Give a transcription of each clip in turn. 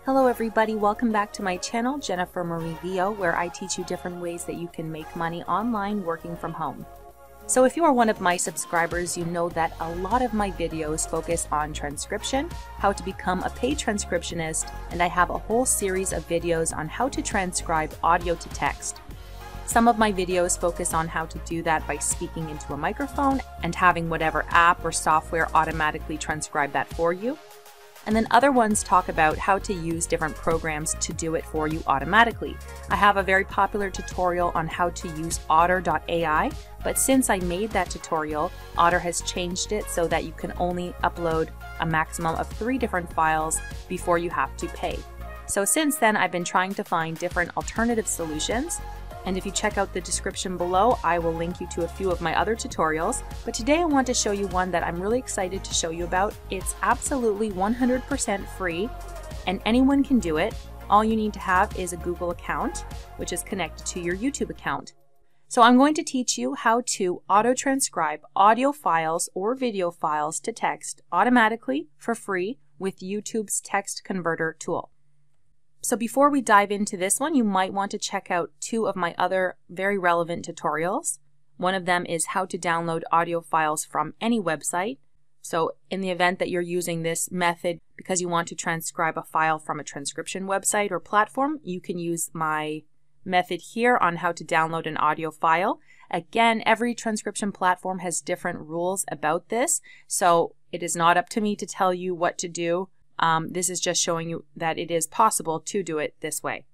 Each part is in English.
Hello everybody, welcome back to my channel, jennifermarievo, where I teach you different ways that you can make money online working from home. So if you are one of my subscribers, you know that a lot of my videos focus on transcription, how to become a paid transcriptionist, and I have a whole series of videos on how to transcribe audio to text. Some of my videos focus on how to do that by speaking into a microphone and having whatever app or software automatically transcribe that for you. And then other ones talk about how to use different programs to do it for you automatically. I have a very popular tutorial on how to use otter.ai, but since I made that tutorial, Otter has changed it so that you can only upload a maximum of 3 different files before you have to pay. So since then, I've been trying to find different alternative solutions. And if you check out the description below, I will link you to a few of my other tutorials. But today I want to show you one that I'm really excited to show you about. It's absolutely 100% free and anyone can do it. All you need to have is a Google account, which is connected to your YouTube account. So I'm going to teach you how to auto-transcribe audio files or video files to text automatically for free with YouTube's text converter tool. So before we dive into this one, you might want to check out 2 of my other very relevant tutorials. One of them is how to download audio files from any website. So in the event that you're using this method because you want to transcribe a file from a transcription website or platform, you can use my method here on how to download an audio file. Again, every transcription platform has different rules about this, so it is not up to me to tell you what to do. This is just showing you that it is possible to do it this way.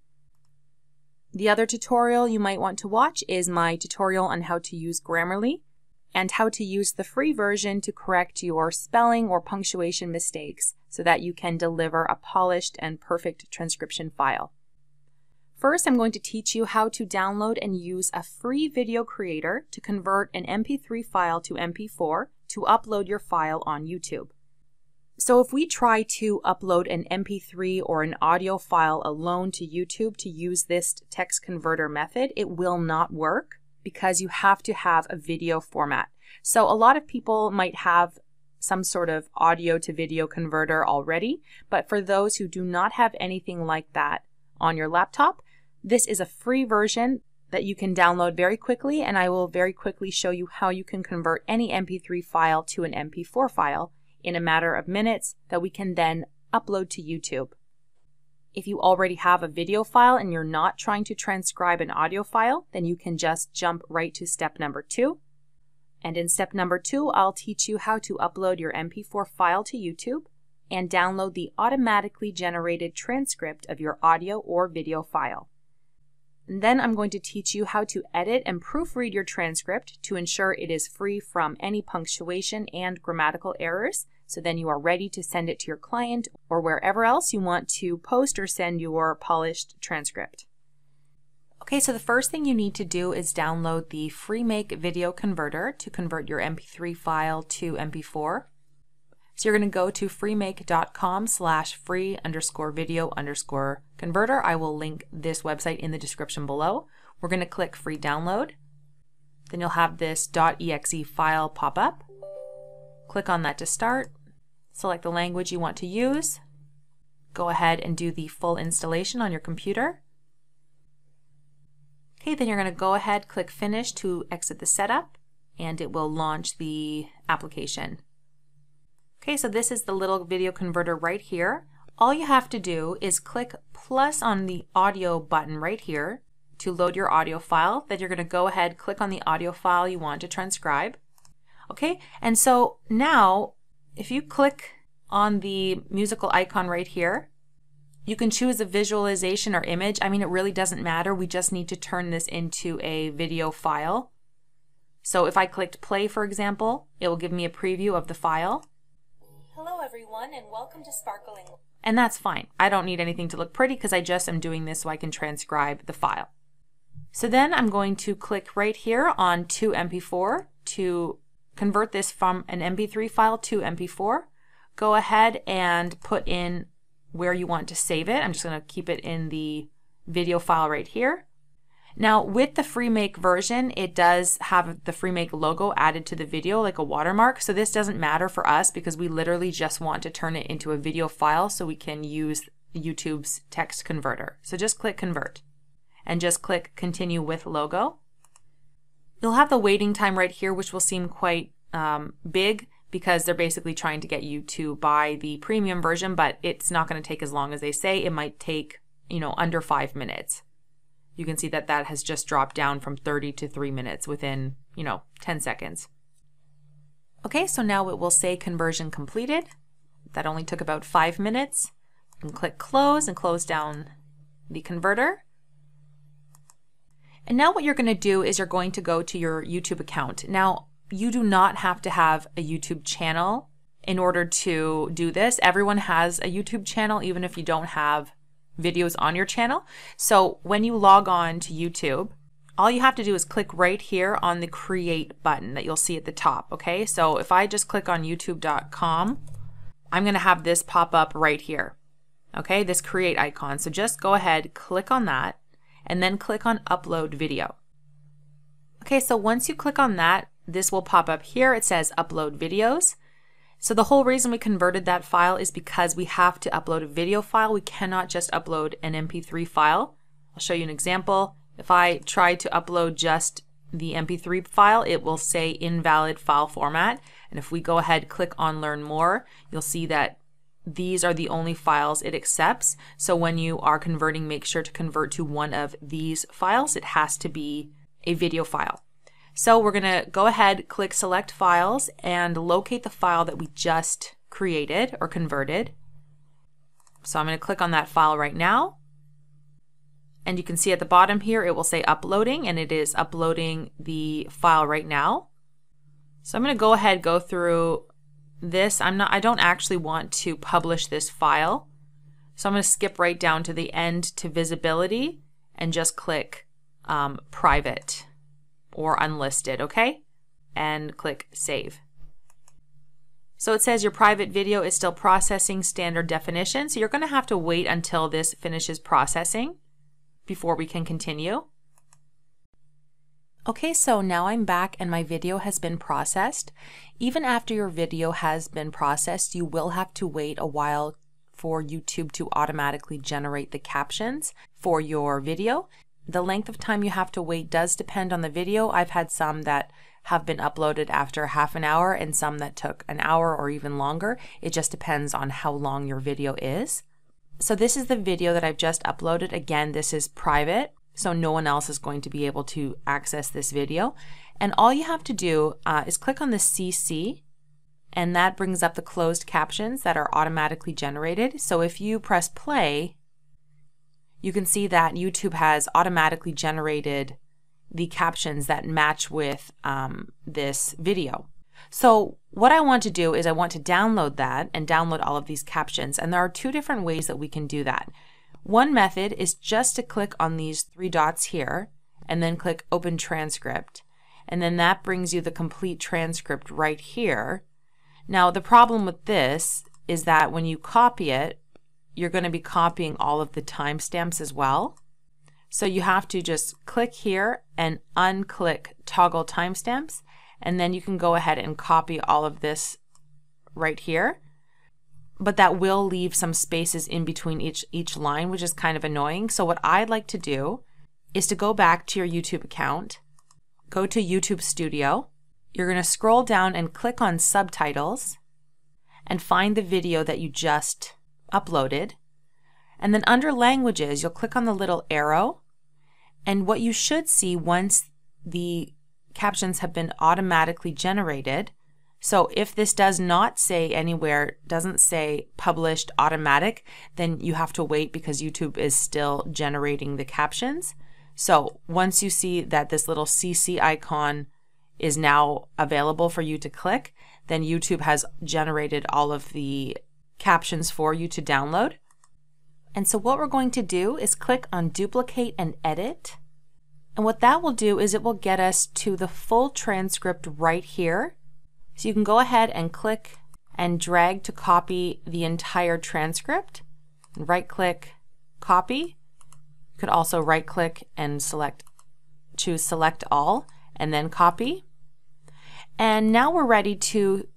The other tutorial you might want to watch is my tutorial on how to use Grammarly and how to use the free version to correct your spelling or punctuation mistakes so that you can deliver a polished and perfect transcription file. First, I'm going to teach you how to download and use a free video creator to convert an MP3 file to MP4 to upload your file on YouTube. So if we try to upload an MP3 or an audio file alone to YouTube to use this text converter method, it will not work because you have to have a video format. So a lot of people might have some sort of audio to video converter already, but for those who do not have anything like that on your laptop, this is a free version that you can download very quickly, and I will very quickly show you how you can convert any MP3 file to an MP4 file in a matter of minutes that we can then upload to YouTube. If you already have a video file and you're not trying to transcribe an audio file, then you can just jump right to step number 2. And in step number 2, I'll teach you how to upload your MP4 file to YouTube and download the automatically generated transcript of your audio or video file. And then I'm going to teach you how to edit and proofread your transcript to ensure it is free from any punctuation and grammatical errors. So then you are ready to send it to your client or wherever else you want to post or send your polished transcript. Okay, so the first thing you need to do is download the FreeMake video converter to convert your MP3 file to MP4. So you're going to go to freemake.com/free_video_converter. I will link this website in the description below. We're going to click free download. Then you'll have this .exe file pop up. Click on that to start. Select the language you want to use. Go ahead and do the full installation on your computer. Okay, then you're going to go ahead, click finish to exit the setup, and it will launch the application. Okay, so this is the little video converter right here. All you have to do is click plus on the audio button right here to load your audio file. Then you're going to go ahead, click on the audio file you want to transcribe. Okay, and so now if you click on the musical icon right here, you can choose a visualization or image. I mean, it really doesn't matter. We just need to turn this into a video file. So if I clicked play, for example, it will give me a preview of the file. Hello everyone and welcome to Sparkling. And that's fine. I don't need anything to look pretty because I just am doing this so I can transcribe the file. So then I'm going to click right here on to MP4 to convert this from an MP3 file to MP4. Go ahead and put in where you want to save it. I'm just going to keep it in the video file right here. Now with the FreeMake version, it does have the FreeMake logo added to the video like a watermark. So this doesn't matter for us because we literally just want to turn it into a video file so we can use YouTube's text converter. So just click convert and just click continue with logo. You'll have the waiting time right here, which will seem quite big because they're basically trying to get you to buy the premium version, but it's not going to take as long as they say. It might take, under 5 minutes. You can see that that has just dropped down from 30 to 3 minutes within, 10 seconds. Okay, so now it will say conversion completed. That only took about 5 minutes. You can click close and close down the converter. And now what you're going to do is you're going to go to your YouTube account. Now, you do not have to have a YouTube channel in order to do this. Everyone has a YouTube channel, even if you don't have videos on your channel. So when you log on to YouTube, all you have to do is click right here on the create button that you'll see at the top. Okay, so if I just click on youtube.com, I'm going to have this pop up right here. Okay, this create icon. So just go ahead, click on that, and then click on upload video. Okay, so once you click on that, this will pop up here. It says upload videos. So the whole reason we converted that file is because we have to upload a video file. We cannot just upload an MP3 file. I'll show you an example. If I try to upload just the MP3 file, it will say invalid file format. And if we go ahead, click on learn more, you'll see that these are the only files it accepts. So when you are converting, make sure to convert to one of these files. It has to be a video file. So we're going to go ahead, click select files and locate the file that we just created or converted. So I'm going to click on that file right now. And you can see at the bottom here, it will say uploading, and it is uploading the file right now. So I'm going to go ahead, go through this. I don't actually want to publish this file. So I'm going to skip right down to the end to visibility and just click private or unlisted, okay? And click save. So it says your private video is still processing standard definition. So you're going to have to wait until this finishes processing before we can continue. Okay, so now I'm back and my video has been processed. Even after your video has been processed, you will have to wait a while for YouTube to automatically generate the captions for your video. The length of time you have to wait does depend on the video. I've had some that have been uploaded after half an hour and some that took an hour or even longer. It just depends on how long your video is. So this is the video that I've just uploaded. Again, this is private, so no one else is going to be able to access this video. And all you have to do is click on the CC, and that brings up the closed captions that are automatically generated. So if you press play, you can see that YouTube has automatically generated the captions that match with this video. So what I want to do is I want to download that and download all of these captions. And there are two different ways that we can do that. One method is just to click on these three dots here and then click open transcript. And then that brings you the complete transcript right here. Now the problem with this is that when you copy it, you're going to be copying all of the timestamps as well. So you have to just click here and unclick toggle timestamps, and then you can go ahead and copy all of this right here. But that will leave some spaces in between each line, which is kind of annoying. So what I'd like to do is to go back to your YouTube account, go to YouTube Studio. You're going to scroll down and click on Subtitles and find the video that you just uploaded. And then under languages, you'll click on the little arrow. And what you should see once the captions have been automatically generated, so if this does not say anywhere, doesn't say published automatic, then you have to wait because YouTube is still generating the captions. So once you see that this little CC icon is now available for you to click, then YouTube has generated all of the captions for you to download. And so what we're going to do is click on duplicate and edit. And what that will do is it will get us to the full transcript right here. So you can go ahead and click and drag to copy the entire transcript. Right click, copy. You could also right click and choose select all and then copy. And now we're ready to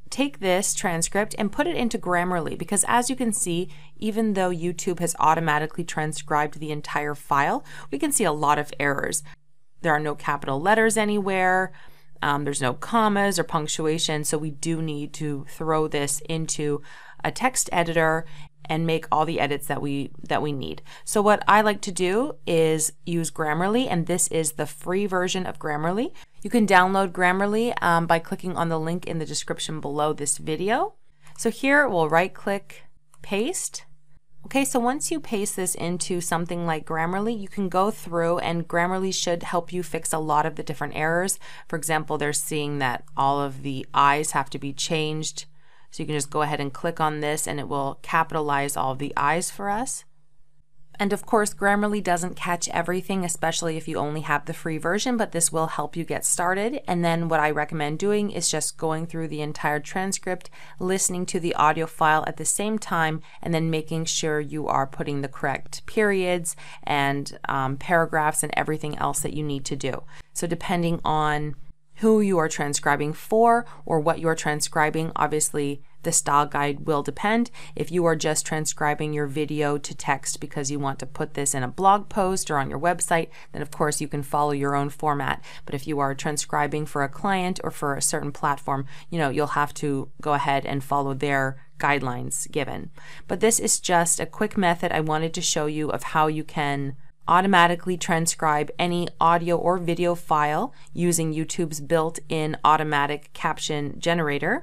take this transcript and put it into Grammarly, because as you can see, even though YouTube has automatically transcribed the entire file, we can see a lot of errors. There are no capital letters anywhere. There's no commas or punctuation, so we do need to throw this into a text editor and make all the edits that we need. So what I like to do is use Grammarly, and this is the free version of Grammarly. You can download Grammarly by clicking on the link in the description below this video. So here we'll right-click, paste. Okay, so once you paste this into something like Grammarly, you can go through, and Grammarly should help you fix a lot of the different errors. For example, they're seeing that all of the I's have to be changed. So you can just go ahead and click on this and it will capitalize all of the I's for us. And of course, Grammarly doesn't catch everything, especially if you only have the free version, but this will help you get started. And then what I recommend doing is just going through the entire transcript, listening to the audio file at the same time, and then making sure you are putting the correct periods and paragraphs and everything else that you need to do. So depending on who you are transcribing for or what you're transcribing, obviously the style guide will depend. If you are just transcribing your video to text because you want to put this in a blog post or on your website, then of course you can follow your own format. But if you are transcribing for a client or for a certain platform, you'll have to go ahead and follow their guidelines given. But this is just a quick method I wanted to show you of how you can automatically transcribe any audio or video file using YouTube's built-in automatic caption generator.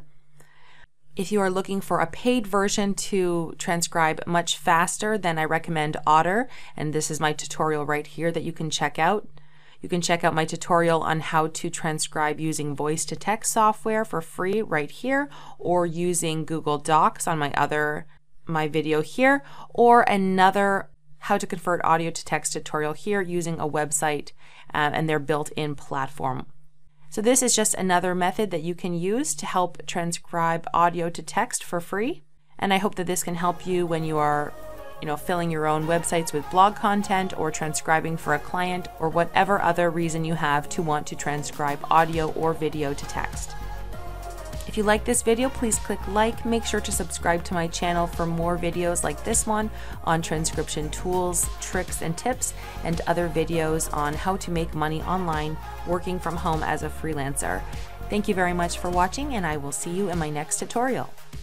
If you are looking for a paid version to transcribe much faster, then I recommend Otter, and this is my tutorial right here that you can check out. You can check out my tutorial on how to transcribe using voice-to-text software for free right here, or using Google Docs on my video here, or another how to convert audio to text tutorial here using a website and their built-in platform. So this is just another method that you can use to help transcribe audio to text for free. And I hope that this can help you when you are, filling your own websites with blog content or transcribing for a client or whatever other reason you have to want to transcribe audio or video to text. If you like this video, please click like. Make sure to subscribe to my channel for more videos like this one on transcription tools, tricks, and tips, and other videos on how to make money online working from home as a freelancer. Thank you very much for watching, and I will see you in my next tutorial.